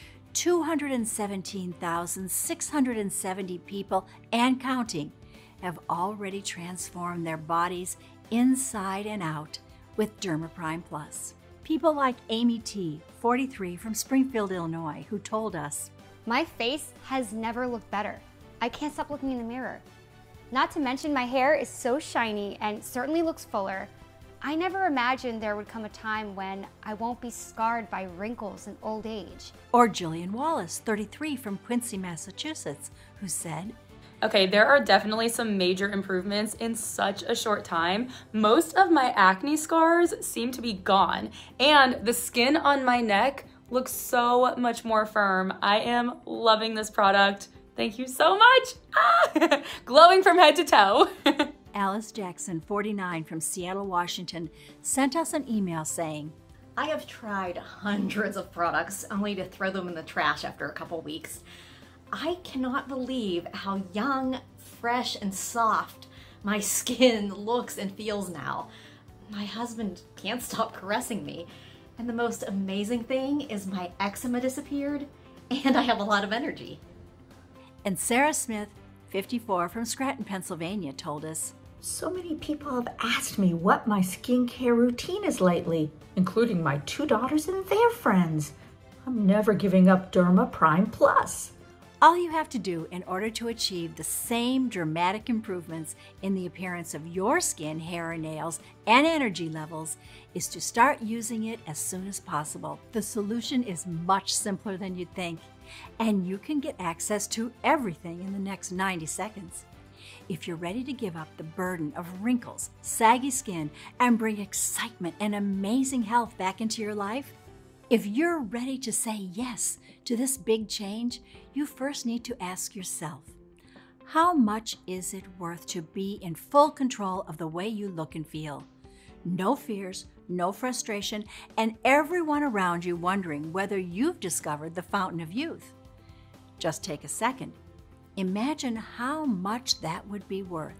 two hundred seventeen thousand six hundred seventy people and counting have already transformed their bodies inside and out with Derma Prime Plus. People like Amy T, forty-three, from Springfield, Illinois, who told us, "My face has never looked better. I can't stop looking in the mirror. Not to mention my hair is so shiny and certainly looks fuller. I never imagined there would come a time when I won't be scarred by wrinkles and old age." Or Jillian Wallace, thirty-three, from Quincy, Massachusetts, who said, "Okay, there are definitely some major improvements in such a short time. Most of my acne scars seem to be gone, and the skin on my neck looks so much more firm. I am loving this product. Thank you so much." Ah! Glowing from head to toe. Alice Jackson, forty-nine, from Seattle, Washington, sent us an email saying, "I have tried hundreds of products only to throw them in the trash after a couple weeks. I cannot believe how young, fresh, and soft my skin looks and feels now. My husband can't stop caressing me. And the most amazing thing is my eczema disappeared and I have a lot of energy. And Sarah Smith, fifty-four, from Scranton, Pennsylvania, told us, so many people have asked me what my skincare routine is lately, including my two daughters and their friends. I'm never giving up Derma Prime Plus. All you have to do in order to achieve the same dramatic improvements in the appearance of your skin, hair, and nails, and energy levels is to start using it as soon as possible. The solution is much simpler than you'd think, and you can get access to everything in the next ninety seconds. If you're ready to give up the burden of wrinkles, saggy skin, and bring excitement and amazing health back into your life, if you're ready to say yes to this big change, you first need to ask yourself, how much is it worth to be in full control of the way you look and feel? No fears, no frustration, and everyone around you wondering whether you've discovered the fountain of youth. Just take a second. Imagine how much that would be worth.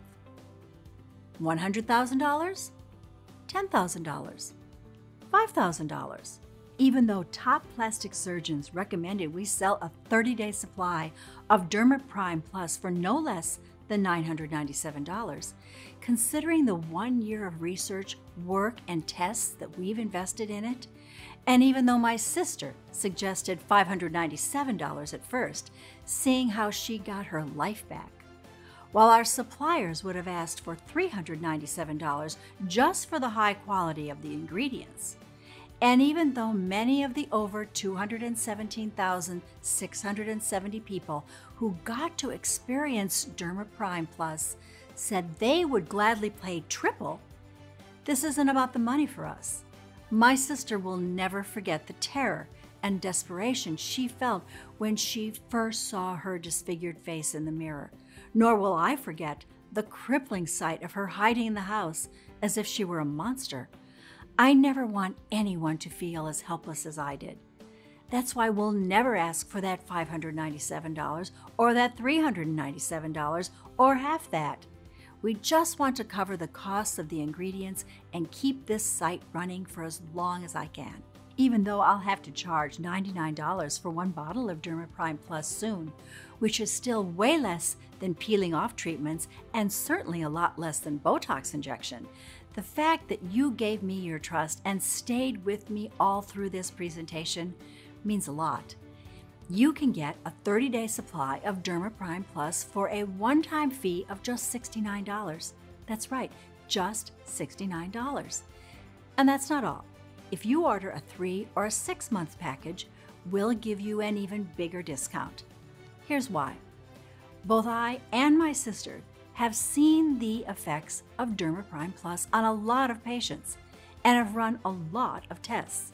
one hundred thousand dollars? ten thousand dollars? five thousand dollars? Even though top plastic surgeons recommended we sell a thirty-day supply of Derma Prime Plus for no less than nine hundred ninety-seven dollars, considering the one year of research, work, and tests that we've invested in it, and even though my sister suggested five hundred ninety-seven dollars at first, seeing how she got her life back, while our suppliers would have asked for three hundred ninety-seven dollars just for the high quality of the ingredients. And even though many of the over two hundred seventeen thousand six hundred seventy people who got to experience Derma Prime Plus said they would gladly pay triple, this isn't about the money for us. My sister will never forget the terror and desperation she felt when she first saw her disfigured face in the mirror, nor will I forget the crippling sight of her hiding in the house as if she were a monster. I never want anyone to feel as helpless as I did. That's why we'll never ask for that five hundred ninety-seven dollars or that three hundred ninety-seven dollars or half that. We just want to cover the costs of the ingredients and keep this site running for as long as I can. Even though I'll have to charge ninety-nine dollars for one bottle of Derma Prime Plus soon, which is still way less than peeling off treatments and certainly a lot less than Botox injection, the fact that you gave me your trust and stayed with me all through this presentation means a lot. You can get a thirty-day supply of Derma Prime Plus for a one-time fee of just sixty-nine dollars. That's right, just sixty-nine dollars. And that's not all. If you order a three or a six-month package, we'll give you an even bigger discount. Here's why. Both I and my sister have seen the effects of Derma Prime Plus on a lot of patients and have run a lot of tests.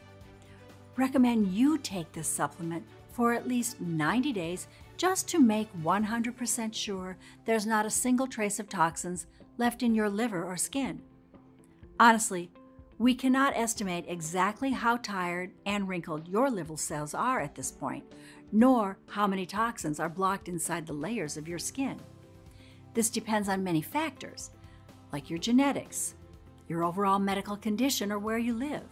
Recommend you take this supplement for at least ninety days just to make one hundred percent sure there's not a single trace of toxins left in your liver or skin. Honestly, we cannot estimate exactly how tired and wrinkled your liver cells are at this point, nor how many toxins are blocked inside the layers of your skin. This depends on many factors, like your genetics, your overall medical condition, or where you live.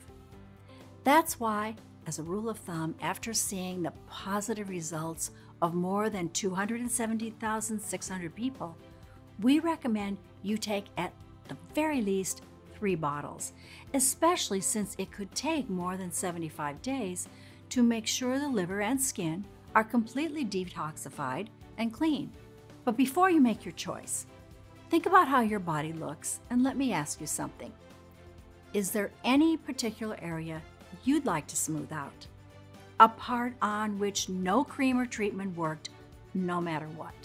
That's why, as a rule of thumb, after seeing the positive results of more than two hundred seventy thousand six hundred people, we recommend you take at the very least three bottles, especially since it could take more than seventy-five days to make sure the liver and skin are completely detoxified and clean. But before you make your choice, think about how your body looks and let me ask you something. Is there any particular area you'd like to smooth out? A part on which no cream or treatment worked no matter what?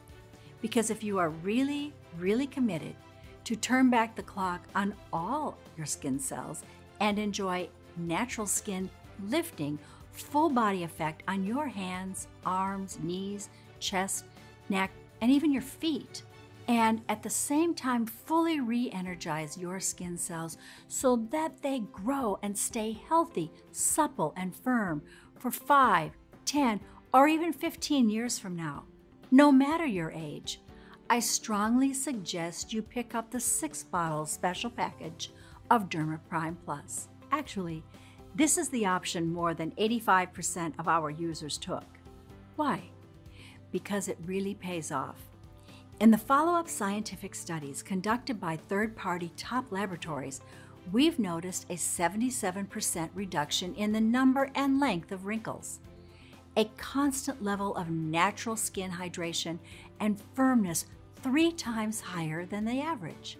Because if you are really, really committed to turn back the clock on all your skin cells and enjoy natural skin lifting, full body effect on your hands, arms, knees, chest, neck, and even your feet, and at the same time fully re-energize your skin cells so that they grow and stay healthy, supple, and firm for five, ten, or even fifteen years from now. No matter your age, I strongly suggest you pick up the six bottle special package of DermaPrime Plus. Actually, this is the option more than eighty-five percent of our users took. Why? Because it really pays off. In the follow-up scientific studies conducted by third-party top laboratories, we've noticed a seventy-seven percent reduction in the number and length of wrinkles, a constant level of natural skin hydration and firmness three times higher than the average,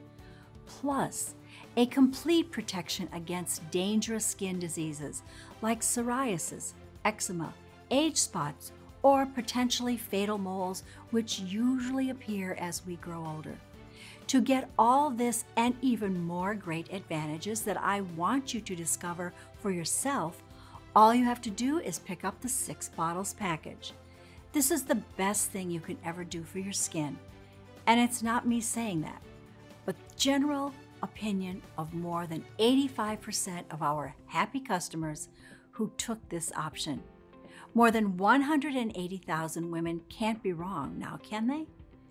plus a complete protection against dangerous skin diseases like psoriasis, eczema, age spots, or potentially fatal moles, which usually appear as we grow older. To get all this and even more great advantages that I want you to discover for yourself, all you have to do is pick up the six bottles package. This is the best thing you can ever do for your skin. And it's not me saying that, but general opinion of more than eighty-five percent of our happy customers who took this option. More than one hundred eighty thousand women can't be wrong now, can they?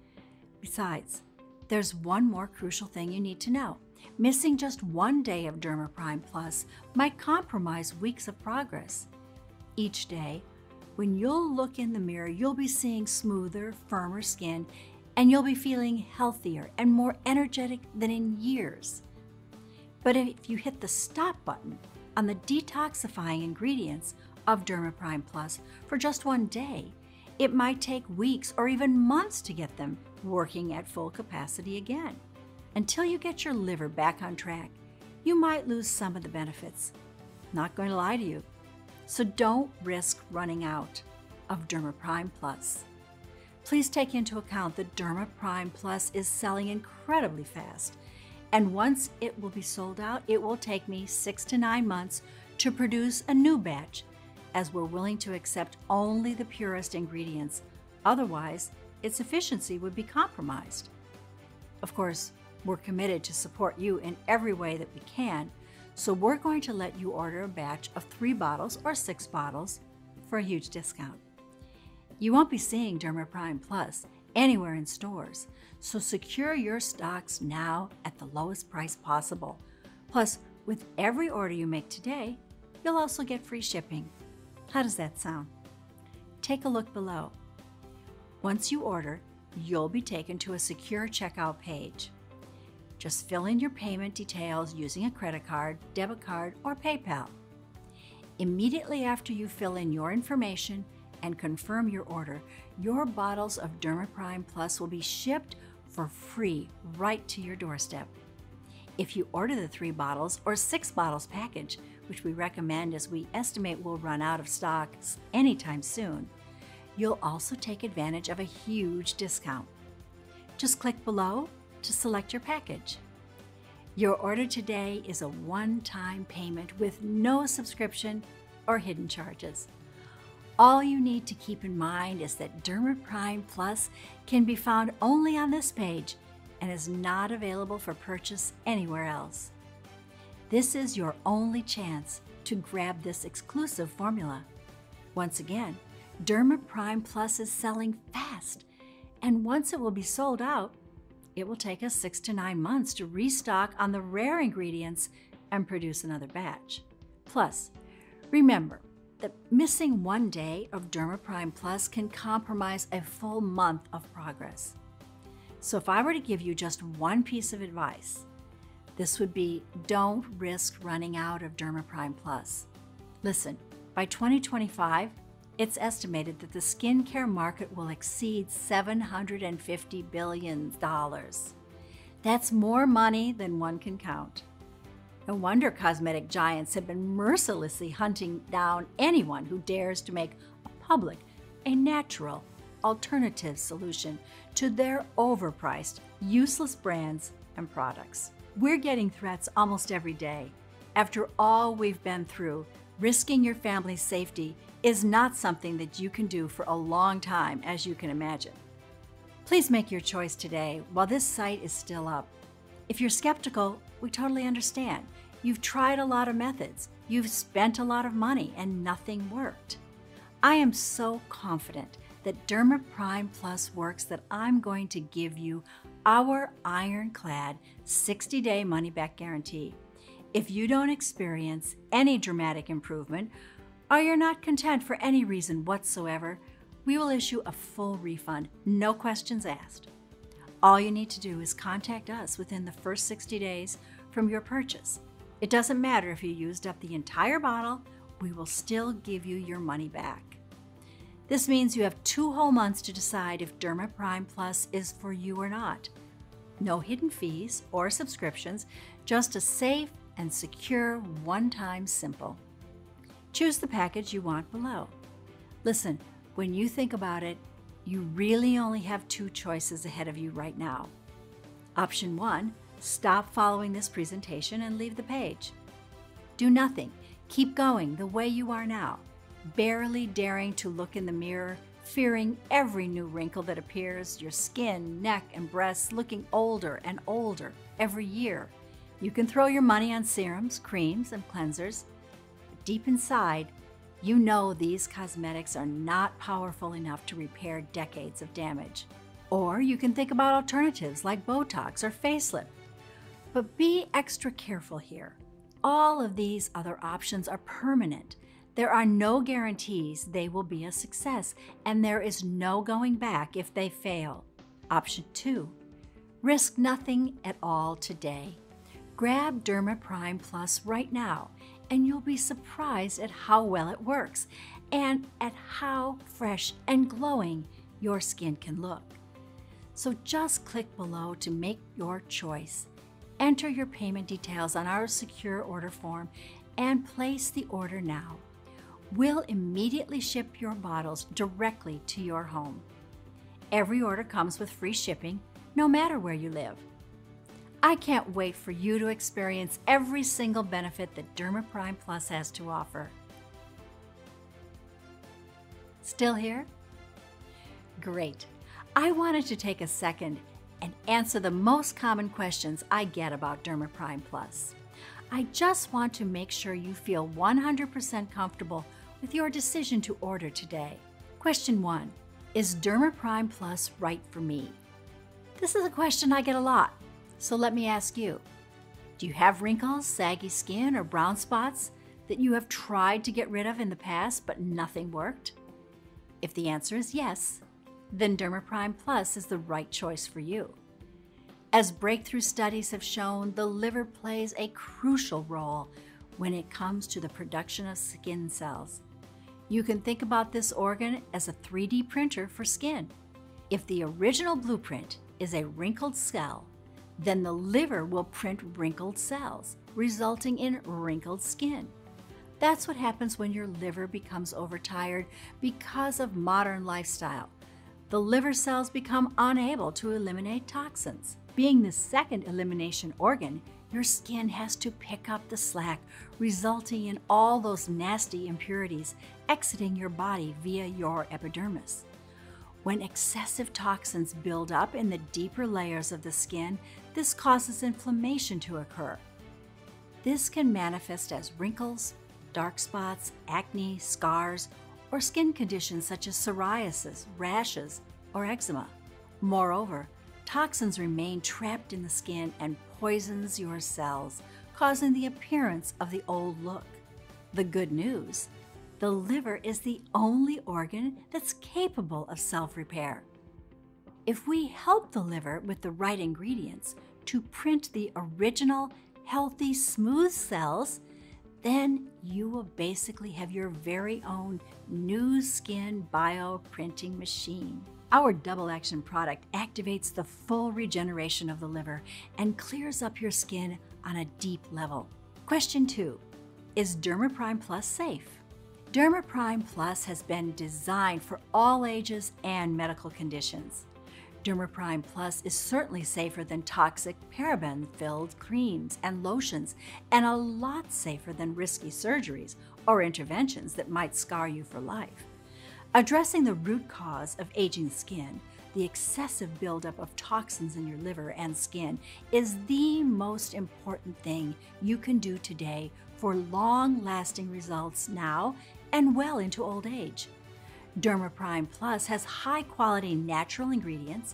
Besides, there's one more crucial thing you need to know. Missing just one day of DermaPrime Plus might compromise weeks of progress. Each day, when you'll look in the mirror, you'll be seeing smoother, firmer skin, and you'll be feeling healthier and more energetic than in years. But if you hit the stop button on the detoxifying ingredients of DermaPrime Plus for just one day, it might take weeks or even months to get them working at full capacity again. Until you get your liver back on track, you might lose some of the benefits. Not going to lie to you. So don't risk running out of DermaPrime Plus. Please take into account that DermaPrime Plus is selling incredibly fast, and once it will be sold out, it will take me six to nine months to produce a new batch, as we're willing to accept only the purest ingredients. Otherwise, its efficiency would be compromised. Of course, we're committed to support you in every way that we can, so we're going to let you order a batch of three bottles or six bottles for a huge discount. You won't be seeing DermaPrime Plus anywhere in stores, so secure your stocks now at the lowest price possible. Plus, with every order you make today, you'll also get free shipping. How does that sound? Take a look below. Once you order, you'll be taken to a secure checkout page. Just fill in your payment details using a credit card, debit card, or PayPal. Immediately after you fill in your information and confirm your order, your bottles of DermaPrime Plus will be shipped for free right to your doorstep. If you order the three bottles or six bottles package, which we recommend as we estimate will run out of stocks anytime soon, you'll also take advantage of a huge discount. Just click below to select your package. Your order today is a one-time payment with no subscription or hidden charges. All you need to keep in mind is that DermaPrime Plus can be found only on this page and is not available for purchase anywhere else. This is your only chance to grab this exclusive formula. Once again, DermaPrime Plus is selling fast, and once it will be sold out, it will take us six to nine months to restock on the rare ingredients and produce another batch. Plus, remember that missing one day of DermaPrime Plus can compromise a full month of progress. So if I were to give you just one piece of advice, this would be don't risk running out of DermaPrime Plus. Listen, by twenty twenty-five, it's estimated that the skincare market will exceed seven hundred fifty billion dollars. That's more money than one can count. No wonder cosmetic giants have been mercilessly hunting down anyone who dares to make a public, a natural, alternative solution to their overpriced, useless brands and products. We're getting threats almost every day. After all we've been through, risking your family's safety is not something that you can do for a long time, as you can imagine. Please make your choice today while this site is still up. If you're skeptical, we totally understand. You've tried a lot of methods, you've spent a lot of money, and nothing worked. I am so confident that DermaPrime Plus works that I'm going to give you our ironclad sixty day money-back guarantee. If you don't experience any dramatic improvement, or you're not content for any reason whatsoever, we will issue a full refund, no questions asked. All you need to do is contact us within the first sixty days from your purchase. It doesn't matter if you used up the entire bottle, we will still give you your money back. This means you have two whole months to decide if DermaPrime Plus is for you or not. No hidden fees or subscriptions, just a safe and secure one-time simple. Choose the package you want below. Listen, when you think about it, you really only have two choices ahead of you right now. Option one, stop following this presentation and leave the page. Do nothing. Keep going the way you are now, barely daring to look in the mirror, fearing every new wrinkle that appears, your skin, neck, and breasts looking older and older every year. You can throw your money on serums, creams, and cleansers, but deep inside, you know these cosmetics are not powerful enough to repair decades of damage. Or you can think about alternatives like Botox or facelift. But be extra careful here. All of these other options are permanent. There are no guarantees they will be a success, and there is no going back if they fail. Option two, risk nothing at all today. Grab DermaPrime Plus right now, and you'll be surprised at how well it works and at how fresh and glowing your skin can look. So just click below to make your choice. Enter your payment details on our secure order form and place the order now. We'll immediately ship your bottles directly to your home. Every order comes with free shipping, no matter where you live. I can't wait for you to experience every single benefit that DermaPrime Plus has to offer. Still here? Great. I wanted to take a second and answer the most common questions I get about DermaPrime Plus. I just want to make sure you feel one hundred percent comfortable with your decision to order today. Question one, is DermaPrime Plus right for me? This is a question I get a lot, so let me ask you. Do you have wrinkles, saggy skin, or brown spots that you have tried to get rid of in the past but nothing worked? If the answer is yes, then DermaPrime Plus is the right choice for you. As breakthrough studies have shown, the liver plays a crucial role when it comes to the production of skin cells. You can think about this organ as a three D printer for skin. If the original blueprint is a wrinkled cell, then the liver will print wrinkled cells, resulting in wrinkled skin. That's what happens when your liver becomes overtired because of modern lifestyle. The liver cells become unable to eliminate toxins. Being the second elimination organ, your skin has to pick up the slack, resulting in all those nasty impurities exiting your body via your epidermis. When excessive toxins build up in the deeper layers of the skin, this causes inflammation to occur. This can manifest as wrinkles, dark spots, acne, scars, or skin conditions such as psoriasis, rashes, or eczema. Moreover, toxins remain trapped in the skin and poisons your cells, causing the appearance of the old look. The good news, the liver is the only organ that's capable of self-repair. If we help the liver with the right ingredients to print the original, healthy, smooth cells, then you will basically have your very own new skin bioprinting machine. Our double action product activates the full regeneration of the liver and clears up your skin on a deep level. Question two, is DermaPrime Plus safe? DermaPrime Plus has been designed for all ages and medical conditions. DermaPrime Plus is certainly safer than toxic paraben-filled creams and lotions, and a lot safer than risky surgeries or interventions that might scar you for life. Addressing the root cause of aging skin, the excessive buildup of toxins in your liver and skin, is the most important thing you can do today for long-lasting results now and well into old age. DermaPrime Plus has high-quality natural ingredients,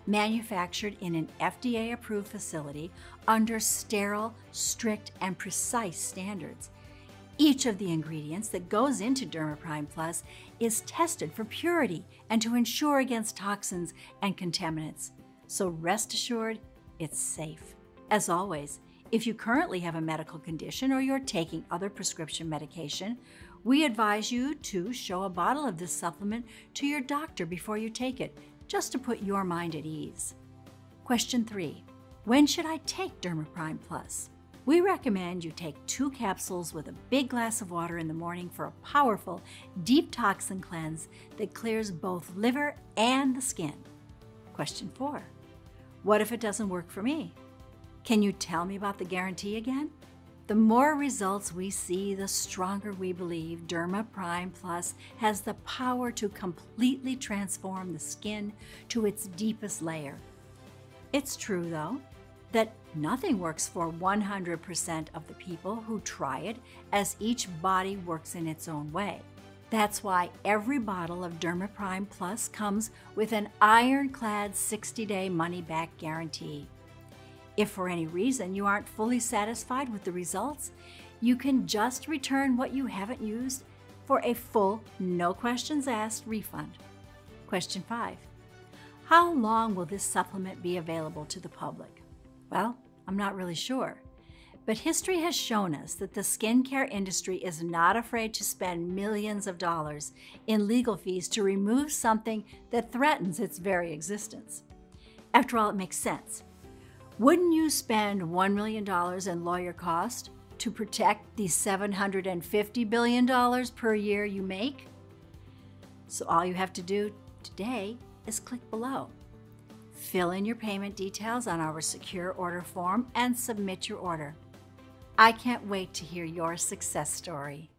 manufactured in an F D A-approved facility under sterile, strict, and precise standards. Each of the ingredients that goes into Dermaprime Plus is tested for purity and to ensure against toxins and contaminants. So rest assured, it's safe. As always, if you currently have a medical condition or you're taking other prescription medication, we advise you to show a bottle of this supplement to your doctor before you take it, just to put your mind at ease. Question three, when should I take Dermaprime Plus? We recommend you take two capsules with a big glass of water in the morning for a powerful, deep toxin cleanse that clears both liver and the skin. Question four, what if it doesn't work for me? Can you tell me about the guarantee again? The more results we see, the stronger we believe Dermaprime Plus has the power to completely transform the skin to its deepest layer. It's true, though, that nothing works for one hundred percent of the people who try it, as each body works in its own way. That's why every bottle of Dermaprime Plus comes with an ironclad sixty-day money-back guarantee. If for any reason you aren't fully satisfied with the results, you can just return what you haven't used for a full, no questions asked refund. Question five, how long will this supplement be available to the public? Well, I'm not really sure, but history has shown us that the skincare industry is not afraid to spend millions of dollars in legal fees to remove something that threatens its very existence. After all, it makes sense. Wouldn't you spend one million dollars in lawyer costs to protect the seven hundred fifty billion dollars per year you make? So all you have to do today is click below. Fill in your payment details on our secure order form and submit your order. I can't wait to hear your success story.